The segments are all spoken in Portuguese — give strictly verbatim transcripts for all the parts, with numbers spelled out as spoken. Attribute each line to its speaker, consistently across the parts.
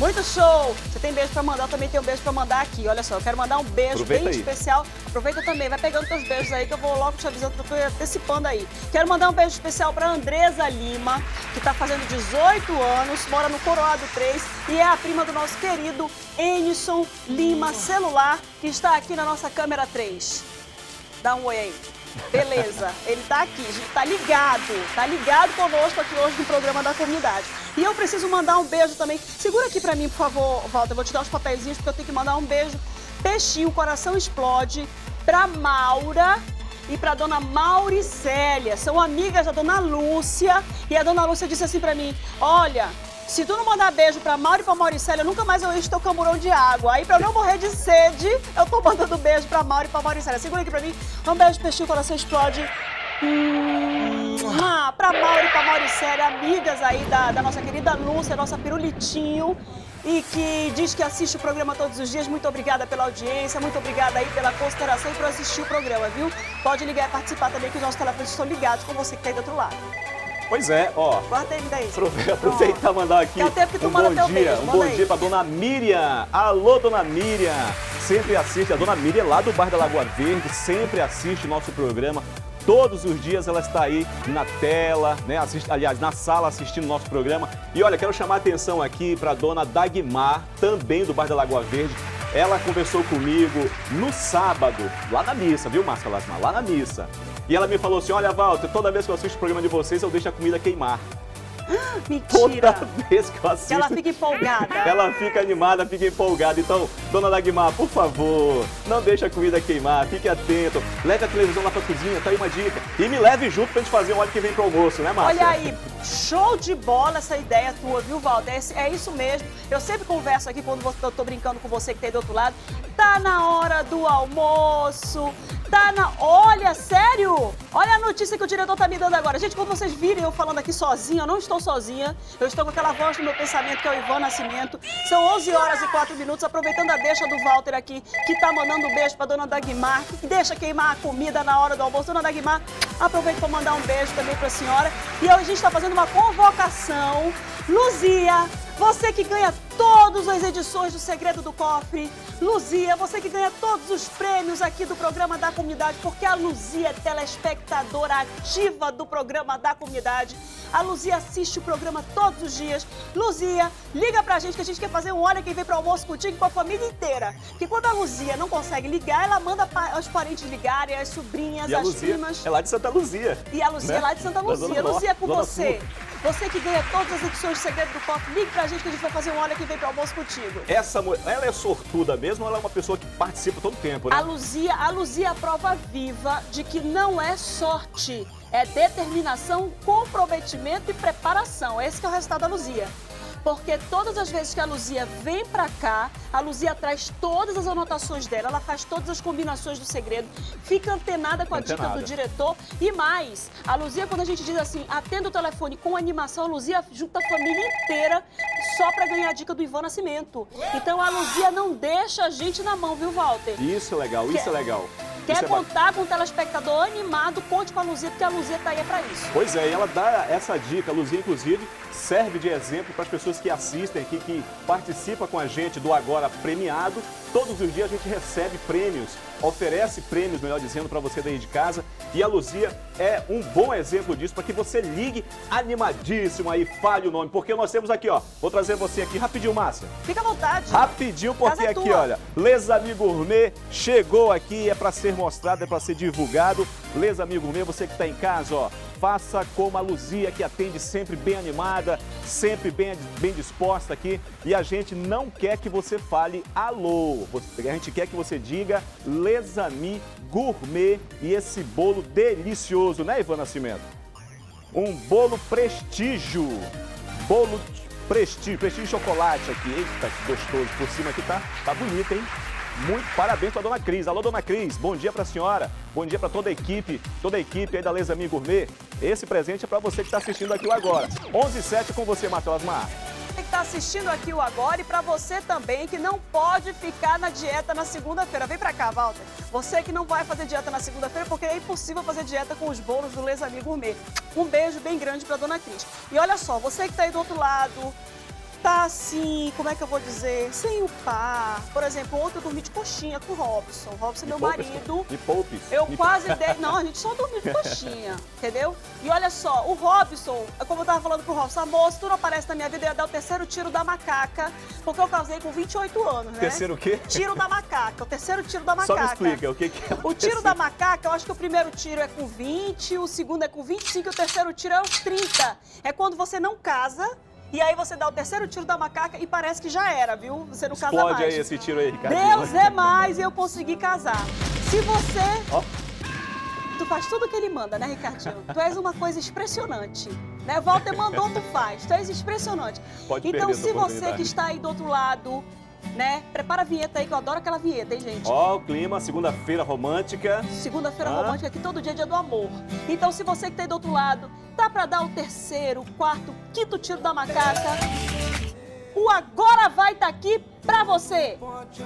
Speaker 1: Muito show! Você tem beijo pra mandar, eu também tenho um beijo pra mandar aqui. Olha só, eu quero mandar um beijo
Speaker 2: Aproveita
Speaker 1: bem
Speaker 2: aí.
Speaker 1: especial. Aproveita também, vai pegando teus beijos aí que eu vou logo te avisando, porque eu tô antecipando aí. Quero mandar um beijo especial pra Andresa Lima, que tá fazendo dezoito anos, mora no Coroado três e é a prima do nosso querido Enison Lima Celular, que está aqui na nossa câmera três. Dá um oi aí. Beleza, ele tá aqui, a gente tá ligado, tá ligado conosco aqui hoje no programa da comunidade. E eu preciso mandar um beijo também. Segura aqui pra mim, por favor, Walter, eu vou te dar os papeizinhos porque eu tenho que mandar um beijo. Peixinho, coração explode, pra Maura e pra dona Mauricélia. São amigas da dona Lúcia e a dona Lúcia disse assim pra mim, olha... Se tu não mandar beijo pra Mauro e pra Mauricélia, nunca mais eu encho teu camburão de água. Aí pra eu não morrer de sede, eu tô mandando beijo pra Mauro e pra Mauricélia. Segura aqui pra mim. Um beijo, peixinho, coração explode. Hum, ah, pra Mauro e pra Mauricélia, amigas aí da, da nossa querida Lúcia, nossa pirulitinho. E que diz que assiste o programa todos os dias. Muito obrigada pela audiência, muito obrigada aí pela consideração e por assistir o programa, viu? Pode ligar e participar também, que os nossos telefones estão ligados com você que tá aí do outro lado.
Speaker 2: Pois é, ó.
Speaker 1: Guarda ele daí.
Speaker 2: Aproveitar e mandar aqui
Speaker 1: é o tempo que tu
Speaker 2: um
Speaker 1: manda
Speaker 2: bom
Speaker 1: teu
Speaker 2: dia,
Speaker 1: beijo,
Speaker 2: um
Speaker 1: manda
Speaker 2: bom
Speaker 1: aí.
Speaker 2: dia pra dona Miriam. Alô, dona Miriam. Sempre assiste, a dona Miriam lá do bairro da Lagoa Verde, sempre assiste o nosso programa. Todos os dias ela está aí na tela, né? Assiste, aliás, na sala assistindo o nosso programa. E olha, quero chamar a atenção aqui para a dona Dagmar, também do bairro da Lagoa Verde. Ela conversou comigo no sábado, lá na missa, viu, Márcia Lasmar? Lá na missa. E ela me falou assim, olha, Walter, toda vez que eu assisto o programa de vocês, eu deixo a comida queimar.
Speaker 1: Mentira!
Speaker 2: Toda vez que eu assisto...
Speaker 1: Que ela fica empolgada.
Speaker 2: Ela fica animada, fica empolgada. Então, dona Dagmar, por favor, não deixe a comida queimar, fique atento. Leve a televisão lá pra cozinha, tá aí uma dica. E me leve junto pra gente fazer um hora que vem pro almoço, né, Márcia?
Speaker 1: Olha aí, show de bola essa ideia tua, viu, Walter? É, é isso mesmo. Eu sempre converso aqui quando eu tô brincando com você que tá aí do outro lado. Tá na hora do almoço. Tá na... Olha, sério? Olha a notícia que o diretor tá me dando agora. Gente, quando vocês virem eu falando aqui sozinha, eu não estou sozinha. Eu estou com aquela voz no meu pensamento, que é o Ivan Nascimento. São onze horas e quatro minutos, aproveitando a deixa do Walter aqui, que tá mandando um beijo pra dona Dagmar, que deixa queimar a comida na hora do almoço. Dona Dagmar, aproveito pra mandar um beijo também pra senhora. E hoje a gente tá fazendo uma convocação. Luzia, você que ganha todas as edições do Segredo do Cofre. Luzia, você que ganha todos os prêmios aqui do programa da comunidade, porque a Luzia é telespectadora ativa do programa da comunidade. A Luzia assiste o programa todos os dias. Luzia, liga pra gente que a gente quer fazer um Olha Quem Vem pro Almoço contigo com a família inteira. Porque quando a Luzia não consegue ligar, ela manda os parentes ligarem, as sobrinhas,
Speaker 2: e a
Speaker 1: as
Speaker 2: Luzia
Speaker 1: primas.
Speaker 2: é lá de Santa Luzia.
Speaker 1: E a Luzia
Speaker 2: né?
Speaker 1: é lá de Santa Luzia. Luzia, com você. Você que ganha todas as edições do Segredo do Cofre, ligue pra gente que a gente vai fazer um Olha Quem Vem pro Almoço contigo.
Speaker 2: Essa mulher, ela é sortuda mesmo ou ela é uma pessoa que participa todo tempo, né?
Speaker 1: A Luzia, a Luzia é a prova viva de que não é sorte, é determinação, comprometimento e preparação. Esse que é o resultado da Luzia. Porque todas as vezes que a Luzia vem pra cá, a Luzia traz todas as anotações dela, ela faz todas as combinações do segredo, fica antenada com a
Speaker 2: Antenada.
Speaker 1: dica do diretor e mais. A Luzia, quando a gente diz assim, atenda o telefone com animação, a Luzia junta a família inteira só pra ganhar a dica do Ivan Nascimento. Então a Luzia não deixa a gente na mão, viu, Walter?
Speaker 2: Isso é legal, isso
Speaker 1: Quer-
Speaker 2: é legal.
Speaker 1: Quer
Speaker 2: Isso é
Speaker 1: contar com um telespectador animado, conte com a Luzia, porque a Luzia tá aí pra isso.
Speaker 2: Pois é, e ela dá essa dica, a Luzia, inclusive, serve de exemplo para as pessoas que assistem aqui, que participam com a gente do Agora Premiado. Todos os dias a gente recebe prêmios, oferece prêmios, melhor dizendo, para você daí de casa. E a Luzia é um bom exemplo disso, para que você ligue animadíssimo aí, fale o nome. Porque nós temos aqui, ó, vou trazer você aqui rapidinho, Márcia.
Speaker 1: Fica à vontade.
Speaker 2: Rapidinho, porque
Speaker 1: Casa é
Speaker 2: aqui,
Speaker 1: tua.
Speaker 2: olha, Les Amis Gourmet chegou aqui, é para ser mostrado, é para ser divulgado. Les Amis Gourmet, você que está em casa, ó, faça como a Luzia, que atende sempre bem animada, sempre bem, bem disposta aqui. E a gente não quer que você fale alô, a gente quer que você diga Les Amis Gourmet e esse bolo delicioso, né, Ivan Nascimento? Um bolo prestígio, bolo prestígio, prestígio chocolate aqui. Eita, que gostoso, por cima aqui tá, tá bonito, hein? Muito parabéns para a dona Cris. Alô, dona Cris, bom dia para a senhora, bom dia para toda a equipe, toda a equipe aí da Les Amis Gourmet. Esse presente é para você que está assistindo aqui o Agora. onze e sete com você, Márcia Lasmar.
Speaker 1: Você que está assistindo aqui o Agora e para você também que não pode ficar na dieta na segunda-feira. Vem para cá, Walter. Você que não vai fazer dieta na segunda-feira porque é impossível fazer dieta com os bolos do Les Amis Gourmet. Um beijo bem grande para dona Cris. E olha só, você que está aí do outro lado, tá assim, como é que eu vou dizer, sem o par. Por exemplo, ontem eu dormi de coxinha com o Robson. O Robson é meu marido.
Speaker 2: Me poupe.
Speaker 1: Eu quase dei... Não, a gente só dormiu de coxinha, entendeu? E olha só, o Robson, como eu tava falando com o Robson, amor, se tu não aparece na minha vida, eu ia dar o terceiro tiro da macaca, porque eu casei com vinte e oito anos, né?
Speaker 2: Terceiro o quê?
Speaker 1: Tiro da macaca, o terceiro tiro da macaca.
Speaker 2: Só me explica, o que, que é
Speaker 1: o tiro da macaca, eu acho que o primeiro tiro é com vinte, o segundo é com vinte e cinco e o terceiro tiro é aos trinta. É quando você não casa. E aí você dá o terceiro tiro da macaca e parece que já era, viu? Você não casa mais.
Speaker 2: Explode aí esse tiro aí, Ricardo.
Speaker 1: Deus é mais, eu consegui casar. Se você...
Speaker 2: Oh.
Speaker 1: Tu faz tudo o que ele manda, né, Ricardinho? Tu és uma coisa impressionante. Né? Walter mandou, tu faz. Tu és impressionante.
Speaker 2: Pode
Speaker 1: então, se você que está aí do outro lado, né? Prepara a vinheta aí, que eu adoro aquela vinheta, hein, gente?
Speaker 2: Ó, oh, o clima, segunda-feira romântica.
Speaker 1: Segunda-feira
Speaker 2: ah.
Speaker 1: romântica, que todo dia é dia do amor. Então, se você que tá aí do outro lado, tá pra dar o terceiro, quarto, quinto tiro da macaca, o Agora Vai tá aqui pra você.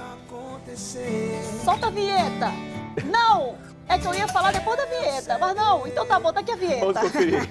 Speaker 1: Solta a vinheta. Não, é que eu ia falar depois da vinheta, mas não, então tá bom, tá aqui a vinheta.
Speaker 2: Vamos conferir.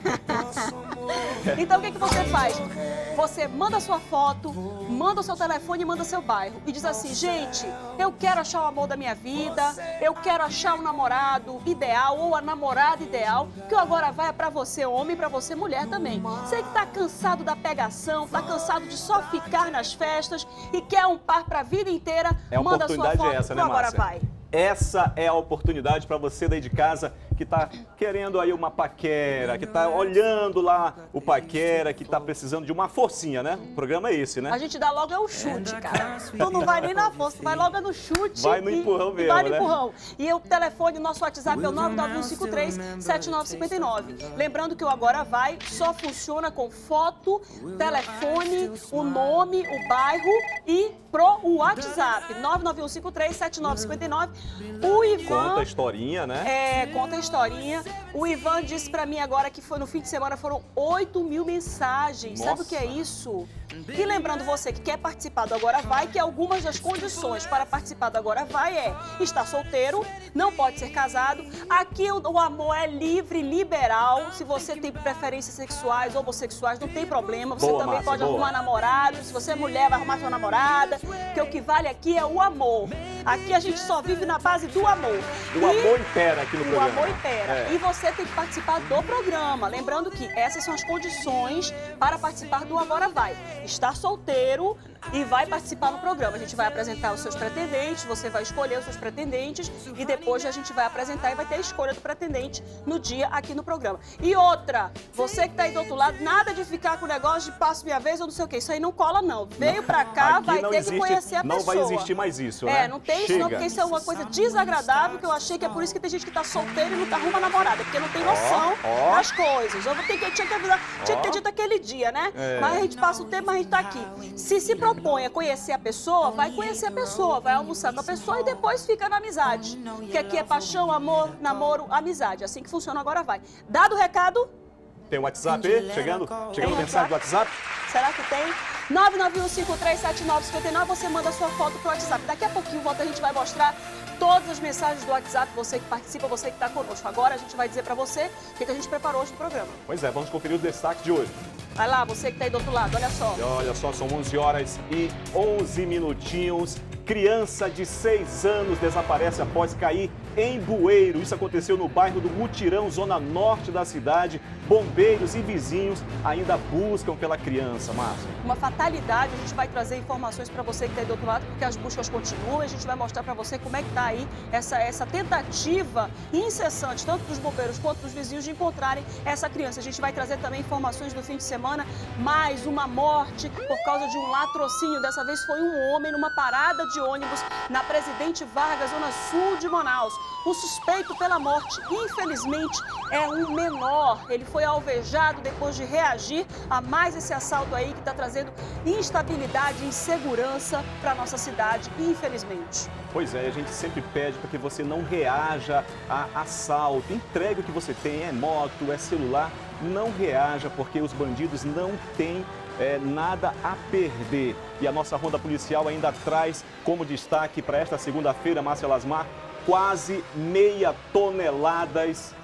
Speaker 1: Então, o que, que você faz? Você manda sua foto, manda o seu telefone e manda seu bairro. E diz assim, gente, eu quero achar o amor da minha vida, eu quero achar um namorado ideal ou a namorada ideal, que o Agora Vai é pra você homem e pra você mulher também. Você que tá cansado da pegação, tá cansado de só ficar nas festas e quer um par pra vida inteira,
Speaker 2: é
Speaker 1: manda sua foto
Speaker 2: é essa,
Speaker 1: pro
Speaker 2: né,
Speaker 1: Agora
Speaker 2: Márcia?
Speaker 1: Vai.
Speaker 2: Essa é a oportunidade para você daí de casa que está querendo aí uma paquera, que está olhando lá o paquera, que está precisando de uma forcinha, né? O programa é esse, né?
Speaker 1: A gente dá logo é o chute, cara. Tu não vai nem na força, tu vai logo no chute.
Speaker 2: Vai no
Speaker 1: e,
Speaker 2: empurrão mesmo,
Speaker 1: e vai no
Speaker 2: né?
Speaker 1: empurrão. E o telefone, nosso WhatsApp é o nove nove um cinco três, sete nove cinco nove. Lembrando que o Agora Vai só funciona com foto, telefone, o nome, o bairro e pro WhatsApp. nove nove um cinco três, sete nove cinco nove. O Ivan...
Speaker 2: Conta a historinha, né?
Speaker 1: É, conta a historinha. O Ivan disse pra mim agora que foi no fim de semana foram oito mil mensagens.
Speaker 2: Nossa.
Speaker 1: Sabe o que é isso? E lembrando você que quer participar do Agora Vai, que algumas das condições para participar do Agora Vai é estar solteiro, não pode ser casado. Aqui o, o amor é livre, liberal. Se você tem preferências sexuais ou homossexuais, não tem problema. Você
Speaker 2: boa,
Speaker 1: também
Speaker 2: Márcia,
Speaker 1: pode
Speaker 2: boa.
Speaker 1: arrumar namorado. Se você é mulher, vai arrumar sua namorada. Porque o que vale aqui é o amor. Aqui a gente só vive na base do amor.
Speaker 2: O
Speaker 1: e
Speaker 2: amor impera aqui no
Speaker 1: o
Speaker 2: programa.
Speaker 1: O amor impera.
Speaker 2: É.
Speaker 1: E você tem que participar do programa. Lembrando que essas são as condições para participar do Agora Vai. Estar solteiro e vai participar no programa. A gente vai apresentar os seus pretendentes, você vai escolher os seus pretendentes e depois a gente vai apresentar e vai ter a escolha do pretendente no dia aqui no programa. E outra, você que está aí do outro lado, nada de ficar com o negócio de passo minha vez ou não sei o que. Isso aí não cola não. Veio pra cá,
Speaker 2: Aqui
Speaker 1: vai
Speaker 2: não
Speaker 1: ter
Speaker 2: existe,
Speaker 1: que conhecer a
Speaker 2: não
Speaker 1: pessoa.
Speaker 2: Não vai existir mais isso, né?
Speaker 1: É, não tem isso
Speaker 2: Chega.
Speaker 1: não, porque isso é uma coisa desagradável que eu achei que é por isso que tem gente que tá solteira e não tá arruma namorada, porque não tem noção
Speaker 2: ó, ó.
Speaker 1: das coisas. Eu vou ter que, tinha que avisar, tinha que ter dito aquele dia, né?
Speaker 2: É.
Speaker 1: Mas a gente passa o tempo, mas a gente tá aqui. Se se propõe a conhecer a pessoa, vai conhecer a pessoa, vai almoçar com a pessoa e depois fica na amizade. Porque aqui é paixão, amor, namoro, amizade. Assim que funciona Agora Vai. Dado o recado...
Speaker 2: Tem o WhatsApp aí? Chegando? Chegando
Speaker 1: Tem
Speaker 2: mensagem do WhatsApp?
Speaker 1: Será que tem? nove nove um cinco três sete nove cinco nove, você manda a sua foto pro WhatsApp. Daqui a pouquinho, volta, a gente vai mostrar todas as mensagens do WhatsApp, você que participa, você que está conosco. Agora a gente vai dizer para você o que, que a gente preparou hoje no programa.
Speaker 2: Pois é, vamos conferir os destaques de hoje.
Speaker 1: Vai lá, você que está aí do outro lado, olha só.
Speaker 2: E olha só, são onze horas e onze minutinhos. Criança de seis anos desaparece após cair em bueiro. Isso aconteceu no bairro do Mutirão, zona norte da cidade. Bombeiros e vizinhos ainda buscam pela criança, Márcia.
Speaker 1: Uma fatalidade, a gente vai trazer informações para você que está aí do outro lado, porque as buscas continuam. A gente vai mostrar para você como é que está aí essa, essa tentativa incessante, tanto dos bombeiros quanto dos vizinhos, de encontrarem essa criança. A gente vai trazer também informações do fim de semana, mais uma morte por causa de um latrocínio. Dessa vez foi um homem numa parada de ônibus na Presidente Vargas, zona sul de Manaus. O suspeito pela morte, infelizmente, é um menor. Ele foi alvejado depois de reagir a mais esse assalto aí que está trazendo instabilidade e insegurança para a nossa cidade, infelizmente.
Speaker 2: Pois é, a gente sempre pede para que você não reaja a assalto. Entregue o que você tem, é moto, é celular. Não reaja, porque os bandidos não têm É, nada a perder. E a nossa ronda policial ainda traz como destaque para esta segunda-feira, Márcia Lasmar, quase meia toneladas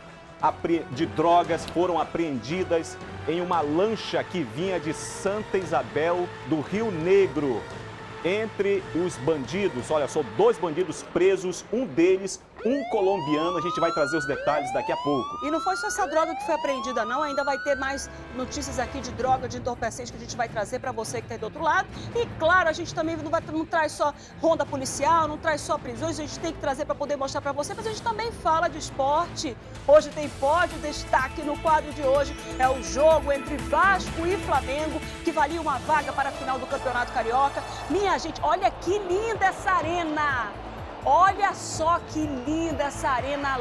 Speaker 2: de drogas foram apreendidas em uma lancha que vinha de Santa Isabel do Rio Negro. Entre os bandidos, olha só, dois bandidos presos, um deles, um colombiano. A gente vai trazer os detalhes daqui a pouco.
Speaker 1: E não foi só essa droga que foi apreendida, não. Ainda vai ter mais notícias aqui de droga, de entorpecente que a gente vai trazer para você que está aí do outro lado. E, claro, a gente também não, vai, não traz só ronda policial, não traz só prisões. A gente tem que trazer para poder mostrar para você, mas a gente também fala de esporte. Hoje tem pódio, destaque no quadro de hoje é o jogo entre Vasco e Flamengo, que valia uma vaga para a final do Campeonato Carioca. Minha gente, olha que linda essa arena! Olha só que linda essa arena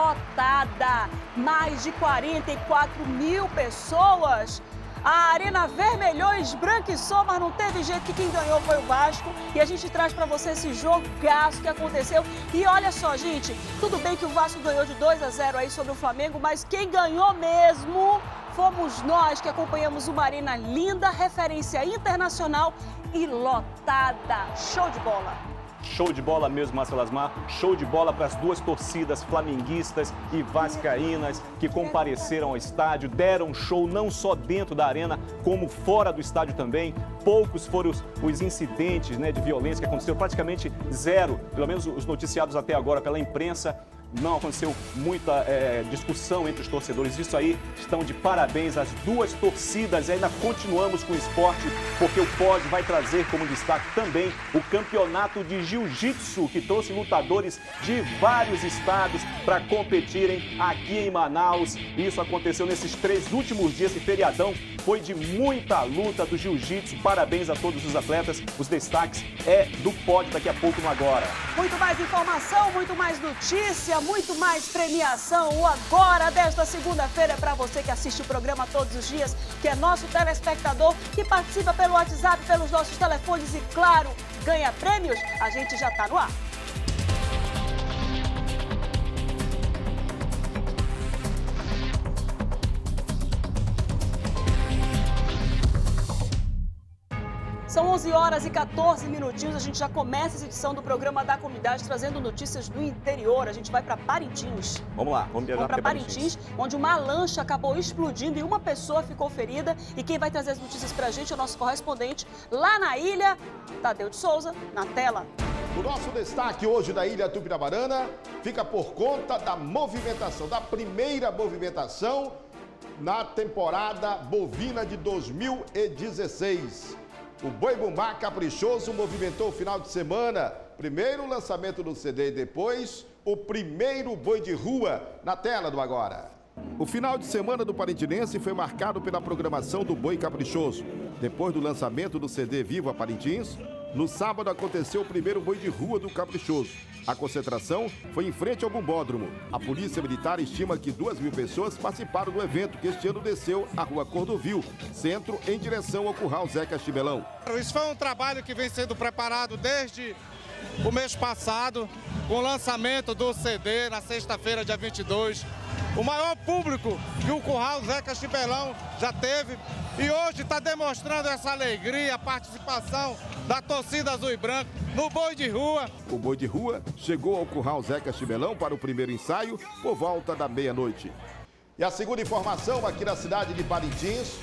Speaker 1: lotada! Mais de quarenta e quatro mil pessoas. A arena vermelhou e esbranquiçou, mas não teve jeito, que quem ganhou foi o Vasco. E a gente traz para você esse jogaço que aconteceu. E olha só, gente, tudo bem que o Vasco ganhou de dois a zero aí sobre o Flamengo, mas quem ganhou mesmo fomos nós, que acompanhamos uma arena linda, referência internacional e lotada. Show de bola!
Speaker 2: Show de bola mesmo, Marcelo Asmar. Show de bola para as duas torcidas flamenguistas e vascaínas que compareceram ao estádio, deram show não só dentro da arena, como fora do estádio também. Poucos foram os, os incidentes, né, de violência que aconteceram, praticamente zero, pelo menos os noticiados até agora pela imprensa. Não aconteceu muita é, discussão entre os torcedores. Isso aí, estão de parabéns as duas torcidas. E ainda continuamos com o esporte, porque o pódio vai trazer como destaque também o campeonato de jiu-jitsu, que trouxe lutadores de vários estados para competirem aqui em Manaus. Isso aconteceu nesses três últimos dias. Esse feriadão foi de muita luta do jiu-jitsu. Parabéns a todos os atletas. Os destaques é do pódio daqui a pouco no Agora.
Speaker 1: Muito mais informação, muito mais notícia, muito mais premiação. O Agora desta segunda-feira é para você que assiste o programa todos os dias, que é nosso telespectador, que participa pelo WhatsApp, pelos nossos telefones e, claro, ganha prêmios. A gente já está no ar. São onze horas e quatorze minutinhos, a gente já começa essa edição do programa da comunidade trazendo notícias do interior. A gente vai para Parintins.
Speaker 2: Vamos lá, vamos viajar
Speaker 1: para Parintins, Parintins, onde uma lancha acabou explodindo e uma pessoa ficou ferida. E quem vai trazer as notícias para a gente é o nosso correspondente lá na ilha, Tadeu de Souza, na tela.
Speaker 3: O nosso destaque hoje da Ilha Tupi-Aramarana fica por conta da movimentação, da primeira movimentação na temporada bovina de dois mil e dezesseis. O Boi Bumbá Caprichoso movimentou o final de semana. Primeiro o lançamento do C D e depois o primeiro boi de rua na tela do Agora. O final de semana do Parintinense foi marcado pela programação do Boi Caprichoso. Depois do lançamento do C D Viva Parintins, no sábado aconteceu o primeiro boi de rua do Caprichoso. A concentração foi em frente ao Bumbódromo. A Polícia Militar estima que duas mil pessoas participaram do evento, que este ano desceu a Rua Cordovil, centro, em direção ao Curral Zé Castilbelão.
Speaker 4: Isso foi um trabalho que vem sendo preparado desde o mês passado, com o lançamento do C D na sexta-feira, dia vinte e dois. O maior público que o Curral Zé Castilbelão já teve. E hoje está demonstrando essa alegria, a participação da torcida azul e branco no boi de rua.
Speaker 3: O boi de rua chegou ao Curral Zé Castilbelão para o primeiro ensaio por volta da meia-noite. E a segunda informação aqui na cidade de Parintins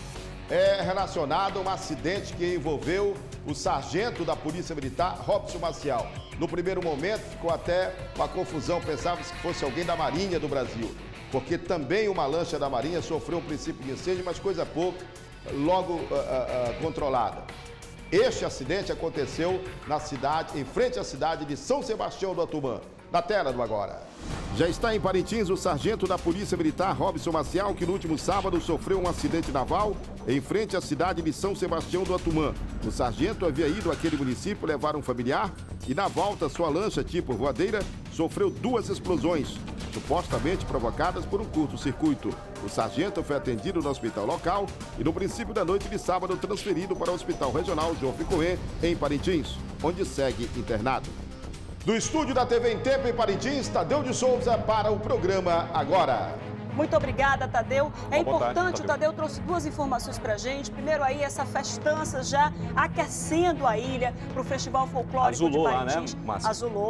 Speaker 3: é relacionada a um acidente que envolveu o sargento da Polícia Militar, Robson Maciel. No primeiro momento ficou até uma confusão, pensava-se que fosse alguém da Marinha do Brasil, porque também uma lancha da Marinha sofreu um princípio de incêndio, mas coisa pouca, logo uh, uh, uh, controlada. Este acidente aconteceu na cidade, em frente à cidade de São Sebastião do Atumã. Na tela do Agora. Já está em Parintins o sargento da Polícia Militar, Robson Maciel, que no último sábado sofreu um acidente naval em frente à cidade de São Sebastião do Atumã. O sargento havia ido àquele município levar um familiar e na volta sua lancha tipo voadeira sofreu duas explosões, supostamente provocadas por um curto-circuito. O sargento foi atendido no hospital local e no princípio da noite de sábado transferido para o Hospital Regional João Ficoê, em Parintins, onde segue internado. Do estúdio da T V em Tempo em Parintins, Tadeu de Souza para o programa Agora.
Speaker 1: Muito obrigada, Tadeu. É importante,
Speaker 2: vontade,
Speaker 1: o Tadeu trouxe duas informações pra gente. Primeiro aí, essa festança já aquecendo a ilha para o Festival Folclórico
Speaker 2: Azulou
Speaker 1: de Parintins.
Speaker 2: lá, né, Márcia?
Speaker 1: Azulou.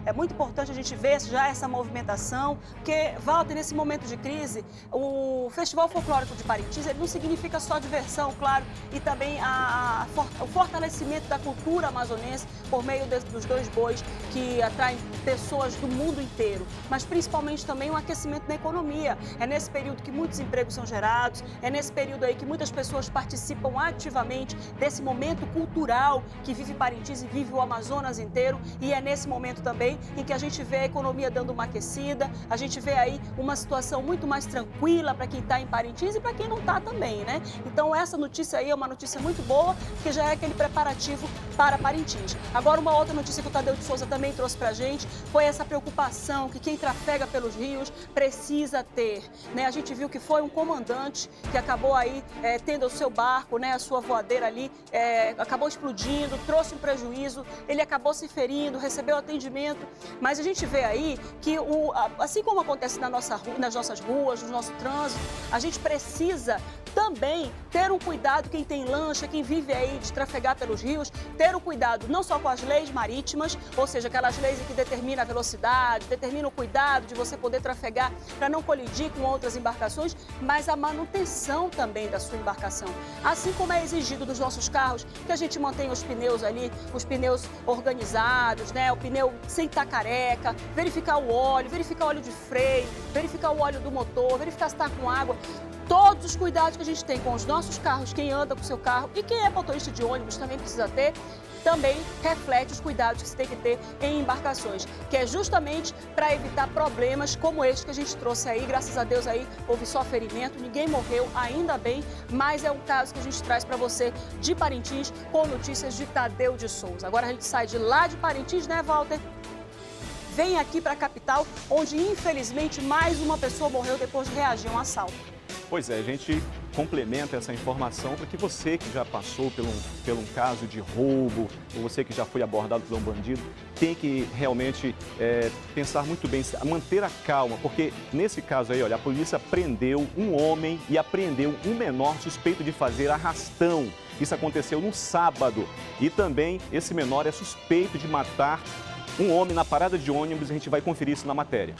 Speaker 1: é muito importante a gente ver já essa movimentação, porque, Walter, nesse momento de crise, o Festival Folclórico de Parintins, ele não significa só diversão, claro, e também a, a, o fortalecimento da cultura amazonense por meio de, dos dois bois que atraem pessoas do mundo inteiro, mas principalmente também um aquecimento na economia. É nesse período que muitos empregos são gerados, é nesse período aí que muitas pessoas participam ativamente desse momento cultural que vive Parintins e vive o Amazonas inteiro, e é nesse momento também em que a gente vê a economia dando uma aquecida, a gente vê aí uma situação muito mais tranquila para quem está em Parintins e para quem não está também, né? Então essa notícia aí é uma notícia muito boa, porque já é aquele preparativo para Parintins. Agora, uma outra notícia que o Tadeu de Souza também trouxe para a gente foi essa preocupação que quem trafega pelos rios precisa ter, né? A gente viu que foi um comandante que acabou aí é, tendo o seu barco, né, a sua voadeira ali, é, acabou explodindo, trouxe um prejuízo, ele acabou se ferindo, recebeu atendimento, mas a gente vê aí que, o, assim como acontece na nossa, nas nossas ruas, no nosso trânsito, a gente precisa também ter um cuidado, quem tem lancha, quem vive aí de trafegar pelos rios, ter um cuidado não só com as leis marítimas, ou seja, aquelas leis que determinam a velocidade, determinam o cuidado de você poder trafegar para não colidir com outras embarcações, mas a manutenção também da sua embarcação. Assim como é exigido dos nossos carros, que a gente mantenha os pneus ali, os pneus organizados, né? O pneu sem estar careca, verificar o óleo, verificar o óleo de freio, verificar o óleo do motor, verificar se está com água. Todos os cuidados que a gente tem com os nossos carros, quem anda com o seu carro e quem é motorista de ônibus também precisa ter, também reflete os cuidados que se tem que ter em embarcações, que é justamente para evitar problemas como este que a gente trouxe aí. Graças a Deus aí houve só ferimento, ninguém morreu, ainda bem, mas é um caso que a gente traz para você de Parintins com notícias de Tadeu de Souza. Agora a gente sai de lá de Parintins, né, Walter? Vem aqui para a capital, onde infelizmente mais uma pessoa morreu depois de reagir a um assalto.
Speaker 2: Pois é, a gente complementa essa informação para que você que já passou por um, por um caso de roubo, ou você que já foi abordado por um bandido, tem que realmente é, pensar muito bem, manter a calma, porque nesse caso aí, olha, a polícia prendeu um homem e apreendeu um menor suspeito de fazer arrastão. Isso aconteceu no sábado e também esse menor é suspeito de matar um homem na parada de ônibus. A gente vai conferir isso na matéria.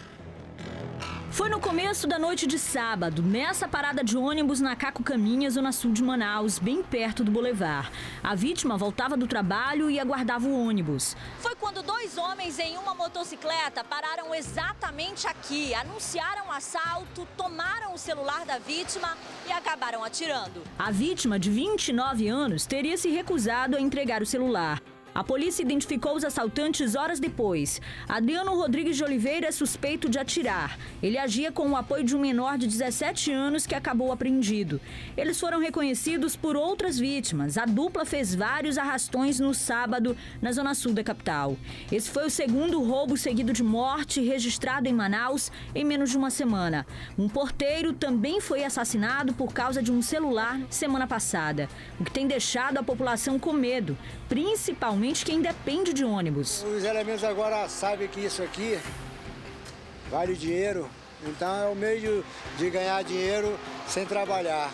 Speaker 5: Foi no começo da noite de sábado, nessa parada de ônibus na Caco Caminha, zona sul de Manaus, bem perto do Boulevard. A vítima voltava do trabalho e aguardava o ônibus.
Speaker 6: Foi quando dois homens em uma motocicleta pararam exatamente aqui, anunciaram o assalto, tomaram o celular da vítima e acabaram atirando.
Speaker 5: A vítima, de vinte e nove anos, teria se recusado a entregar o celular. A polícia identificou os assaltantes horas depois. Adriano Rodrigues de Oliveira é suspeito de atirar. Ele agia com o apoio de um menor de dezessete anos que acabou apreendido. Eles foram reconhecidos por outras vítimas. A dupla fez vários arrastões no sábado, na zona sul da capital. Esse foi o segundo roubo seguido de morte registrado em Manaus em menos de uma semana. Um porteiro também foi assassinado por causa de um celular semana passada, o que tem deixado a população com medo, principalmente quem depende de ônibus.
Speaker 7: Os elementos agora sabem que isso aqui vale dinheiro, então é o meio de ganhar dinheiro sem trabalhar.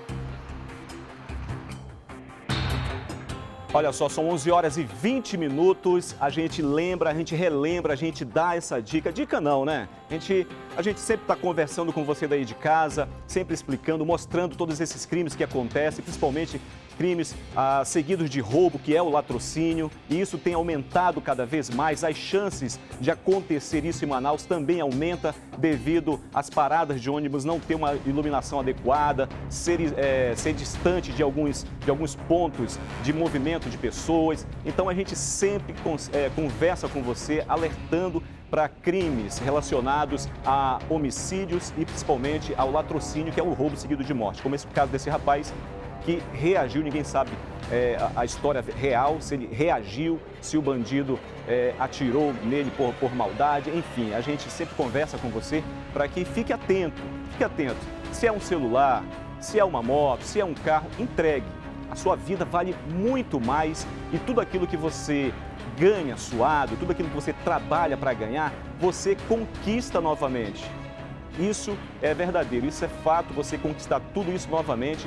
Speaker 2: Olha só, são onze horas e vinte minutos, a gente lembra, a gente relembra, a gente dá essa dica. Dica não, né? A gente, a gente sempre está conversando com você daí de casa, sempre explicando, mostrando todos esses crimes que acontecem, principalmente crimes ah, seguidos de roubo, que é o latrocínio, e isso tem aumentado cada vez mais. As chances de acontecer isso em Manaus também aumenta devido às paradas de ônibus não ter uma iluminação adequada, ser, é, ser distante de alguns, de alguns pontos de movimento de pessoas. Então a gente sempre é, conversa com você, alertando para crimes relacionados a homicídios e principalmente ao latrocínio, que é o roubo seguido de morte, como esse caso desse rapaz que reagiu. Ninguém sabe é, a, a história real, se ele reagiu, se o bandido é, atirou nele por, por maldade, enfim, a gente sempre conversa com você para que fique atento, fique atento. Se é um celular, se é uma moto, se é um carro, entregue. A sua vida vale muito mais e tudo aquilo que você ganha suado, tudo aquilo que você trabalha para ganhar, você conquista novamente. Isso é verdadeiro, isso é fato, você conquistar tudo isso novamente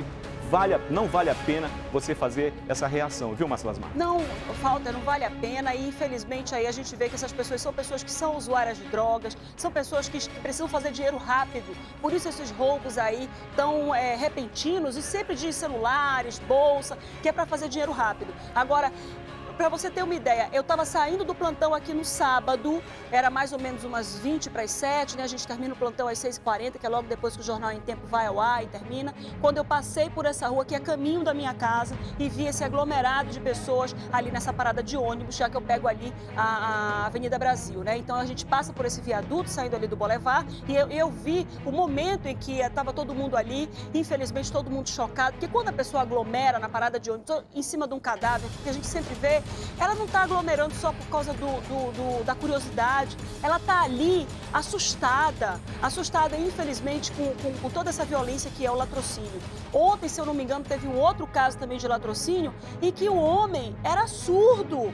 Speaker 2: vale, não vale a pena você fazer essa reação, viu, Márcia Lasmar?
Speaker 1: Não, Walter, não vale a pena e infelizmente aí a gente vê que essas pessoas são pessoas que são usuárias de drogas, são pessoas que precisam fazer dinheiro rápido, por isso esses roubos aí tão é, repentinos e sempre de celulares, bolsa, que é para fazer dinheiro rápido. Agora, para você ter uma ideia, eu estava saindo do plantão aqui no sábado, era mais ou menos umas vinte para as sete, né? A gente termina o plantão às seis e quarenta, que é logo depois que o Jornal em Tempo vai ao ar e termina. Quando eu passei por essa rua, que é caminho da minha casa, e vi esse aglomerado de pessoas ali nessa parada de ônibus, já que eu pego ali a, a Avenida Brasil, né? Então a gente passa por esse viaduto, saindo ali do Boulevard, e eu, eu vi o momento em que estava todo mundo ali, infelizmente todo mundo chocado, porque quando a pessoa aglomera na parada de ônibus, em cima de um cadáver, que a gente sempre vê, ela não está aglomerando só por causa do, do, do, da curiosidade, ela está ali assustada, assustada infelizmente com, com, com toda essa violência que é o latrocínio. Ontem, se eu não me engano, teve um outro caso também de latrocínio em que o homem era surdo.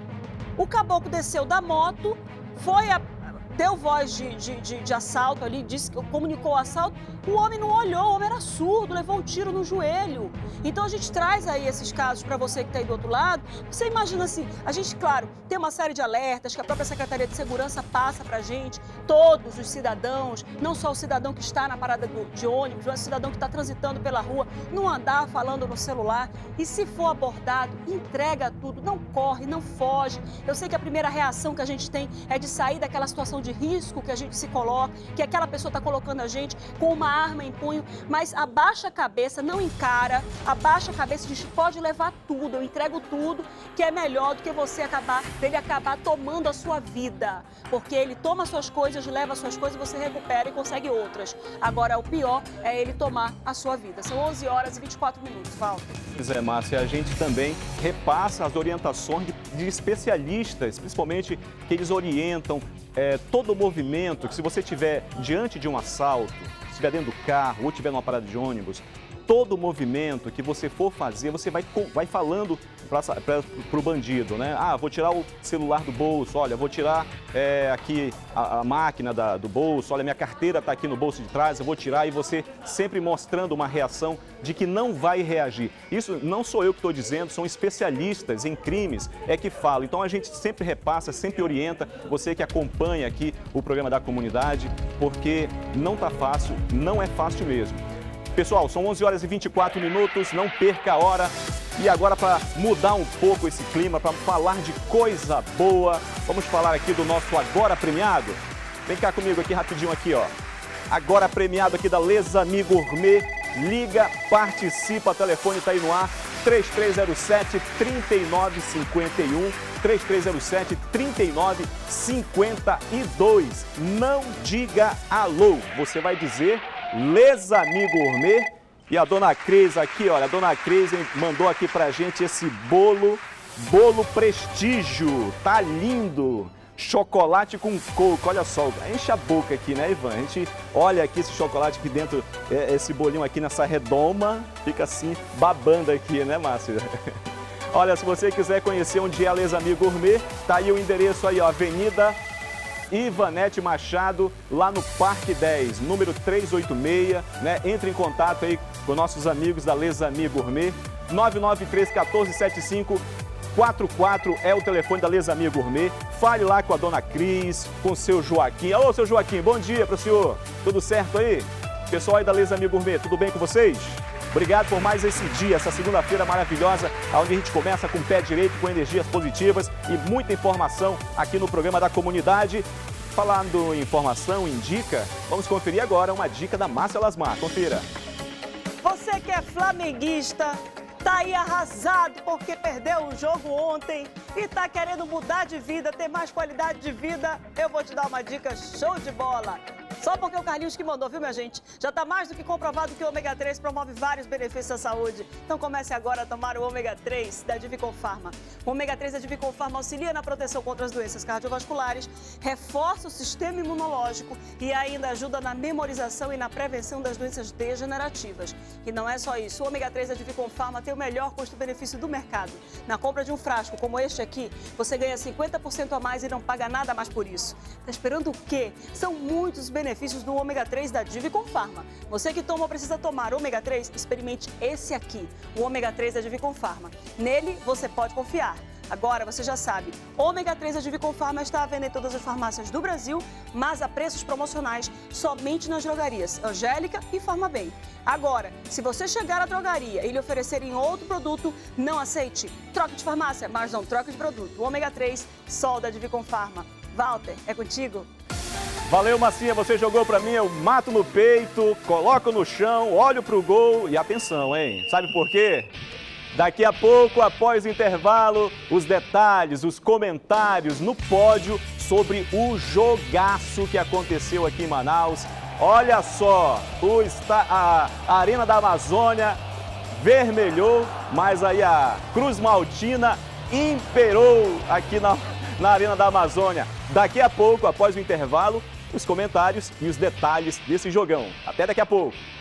Speaker 1: O caboclo desceu da moto, foi a... deu voz de, de, de, de assalto ali, disse, comunicou o assalto, o homem não olhou, o homem era surdo, levou um tiro no joelho. Então a gente traz aí esses casos para você que está aí do outro lado. Você imagina assim, a gente, claro, tem uma série de alertas que a própria Secretaria de Segurança passa para a gente, todos os cidadãos, não só o cidadão que está na parada do, de ônibus, mas o cidadão que está transitando pela rua, não andar falando no celular. E se for abordado, entrega tudo, não corre, não foge. Eu sei que a primeira reação que a gente tem é de sair daquela situação de risco que a gente se coloca, que aquela pessoa está colocando a gente com uma arma em punho, mas abaixa a cabeça, não encara, abaixa a cabeça e diz, pode levar tudo, eu entrego tudo, que é melhor do que você acabar, dele acabar tomando a sua vida, porque ele toma suas coisas, leva suas coisas, você recupera e consegue outras. Agora, o pior é ele tomar a sua vida. São onze horas e vinte e quatro minutos, Walter.
Speaker 2: Pois é, Márcia, a gente também repassa as orientações de, de especialistas, principalmente que eles orientam é, todo o movimento, que se você estiver diante de um assalto, se estiver dentro do carro ou estiver numa parada de ônibus, todo o movimento que você for fazer, você vai, vai falando para o bandido, né? Ah, vou tirar o celular do bolso, olha, vou tirar é, aqui a, a máquina da, do bolso, olha, minha carteira está aqui no bolso de trás, eu vou tirar, e você sempre mostrando uma reação de que não vai reagir. Isso não sou eu que estou dizendo, são especialistas em crimes é que falam. Então a gente sempre repassa, sempre orienta você que acompanha aqui o programa da comunidade, porque não está fácil, não é fácil mesmo. Pessoal, são onze horas e vinte e quatro minutos, não perca a hora. E agora, para mudar um pouco esse clima, para falar de coisa boa, vamos falar aqui do nosso Agora Premiado. Vem cá comigo aqui rapidinho aqui, ó. Agora Premiado aqui da Lesami Gourmet. Liga, participa, o telefone está aí no ar, três três zero sete, três nove cinco um, três três zero sete, três nove cinco dois. Não diga alô, você vai dizer Lesami Gourmet. E a dona Cris aqui, olha, a dona Cris mandou aqui pra gente esse bolo, bolo prestígio, tá lindo. Chocolate com coco, olha só, enche a boca aqui, né, Ivan? A gente olha aqui esse chocolate aqui dentro, esse bolinho aqui nessa redoma, fica assim, babando aqui, né, Márcia? Olha, se você quiser conhecer onde é a Lesami Gourmet, tá aí o endereço aí, ó, Avenida Ivanete Machado, lá no Parque dez, número trezentos e oitenta e seis, né? Entre em contato aí com nossos amigos da Lesami Gourmet, nove nove três, um quatro sete cinco quatro quatro é o telefone da Lesami Gourmet. Fale lá com a dona Cris, com o seu Joaquim. Alô, seu Joaquim, bom dia para o senhor. Tudo certo aí? Pessoal aí da Lesami Gourmet, tudo bem com vocês? Obrigado por mais esse dia, essa segunda-feira maravilhosa, onde a gente começa com o pé direito, com energias positivas e muita informação aqui no programa da comunidade. Falando em informação, em dica, vamos conferir agora uma dica da Márcia Lasmar. Confira.
Speaker 1: Você que é flamenguista, tá aí arrasado porque perdeu o jogo ontem e tá querendo mudar de vida, ter mais qualidade de vida, eu vou te dar uma dica show de bola. Só porque o Carlinhos que mandou, viu, minha gente? Já está mais do que comprovado que o ômega três promove vários benefícios à saúde. Então comece agora a tomar o ômega três da Divicol Pharma. O ômega três da Divicol Pharma auxilia na proteção contra as doenças cardiovasculares, reforça o sistema imunológico e ainda ajuda na memorização e na prevenção das doenças degenerativas. E não é só isso, o ômega três da Divicol Pharma tem o melhor custo-benefício do mercado. Na compra de um frasco como este aqui, você ganha cinquenta por cento a mais e não paga nada mais por isso. Está esperando o quê? São muitos benefícios benefícios do ômega três da Divicon Pharma. Você que toma ou precisa tomar ômega três, experimente esse aqui, o ômega três da Divicon Pharma. Nele, você pode confiar. Agora, você já sabe, ômega três da Divicon Pharma está à venda em todas as farmácias do Brasil, mas a preços promocionais somente nas drogarias Angélica e Farmabem. Agora, se você chegar à drogaria e lhe oferecerem outro produto, não aceite. Troque de farmácia, mas não troque de produto. O ômega três, sol da Divicon Pharma. Walter, é contigo?
Speaker 2: Valeu, Massinha, você jogou pra mim, eu mato no peito, coloco no chão, olho pro gol e atenção, hein? Sabe por quê? Daqui a pouco, após o intervalo, os detalhes, os comentários no pódio sobre o jogaço que aconteceu aqui em Manaus. Olha só, o esta, a, a Arena da Amazônia vermelhou, mas aí a Cruz Maltina imperou aqui na, na Arena da Amazônia. Daqui a pouco, após o intervalo, os comentários e os detalhes desse jogão. Até daqui a pouco.